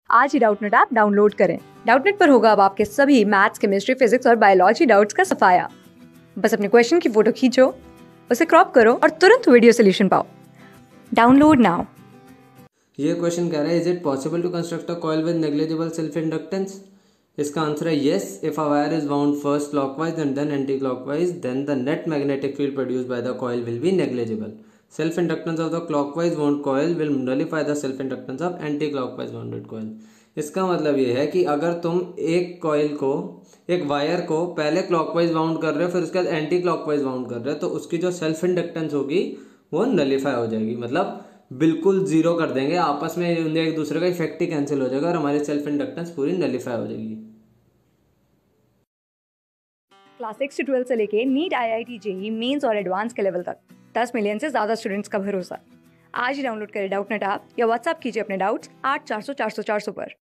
आज ही Doubtnut app download करें। डाउटनेट पर होगा अब आपके सभी मैथ्स, केमिस्ट्री, फिजिक्स और बायोलॉजी डाउट्स का सफाया। बस अपने क्वेश्चन की फोटो खींचो, उसे क्रॉप करो और तुरंत वीडियो सोल्यूशन पाओ। Download now. ये क्वेश्चन कह रहा है, is it possible to construct a coil with negligible self inductance? इसका आंसर है yes. If a wire is wound first clockwise and then anti clockwise, then the net magnetic field produced by the coil will be negligible. Self inductance of the clockwise wound coil will nullify the self inductance of anti clockwise wounded coil. इसका मतलब ये है कि अगर तुम एक wire को पहले क्लॉकवाइज वाउंड कर रहे हो, फिर उसके बाद एंटी क्लॉकवाइज वाउंड कर रहे हो, तो उसकी जो सेल्फ इंडक्टेंस होगी वो नलीफाई हो जाएगी। मतलब बिल्कुल जीरो कर देंगे, आपस में एक दूसरे का इफेक्ट ही कैंसिल हो जाएगा और हमारी सेल्फ इंडक्टेंस पूरी नलीफाई हो जाएगी। क्लास 6 से 12 से लेके नीट, IIT, JEE मेंस और एडवांस के लेवल तक 10 मिलियन से ज्यादा स्टूडेंट्स का भरोसा। आज ही डाउनलोड करें डाउटनेट ऐप या व्हाट्सएप कीजिए अपने डाउट्स 8400 400 400 पर।